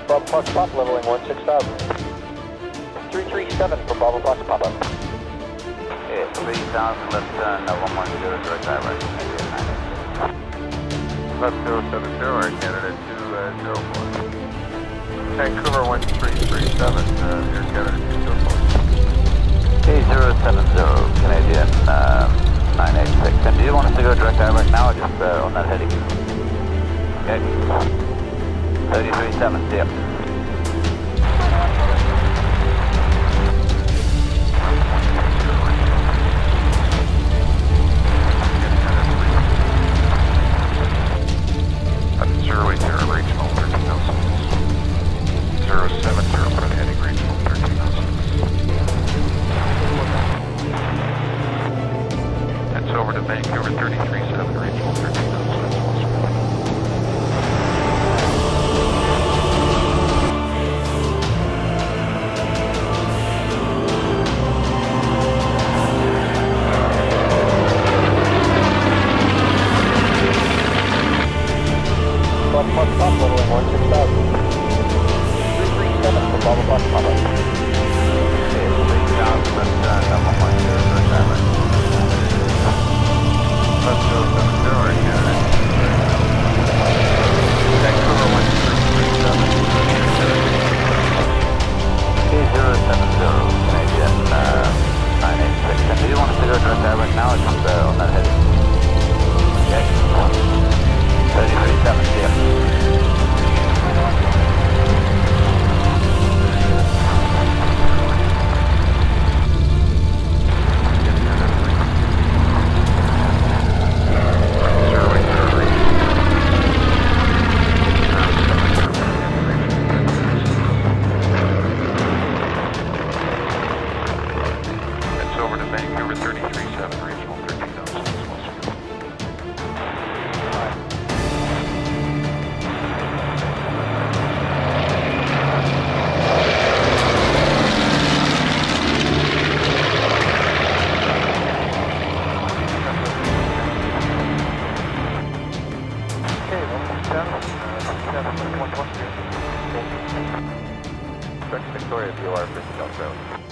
Bravo Fox Pop, leveling 16,000. 337 for Bravo Fox Pop up. Yeah, 3,000, left turn, 110, direct direct. Left 070, our candidate 204. Vancouver 1337, your candidate 204. K070, Canadian 986. And do you want us to go direct direct now or just on that heading? Okay. 337, see ya. Regional 13,000. 070, front heading regional 13,000. That's over to Vancouver 337, regional 13,000. Bravo Fox Pop, leveling 16,000. 337 for Bravo Fox Pop up. Okay, 3,000, left turn, 110, direct direct. Left 070, our candidate. Vancouver 1337. K070, Canadian 986. And do you want us to go direct direct now or just on that heading? Okay. 337, see ya. That's over to Vancouver 337, regional 13,000. Victoria, if you are 50 South.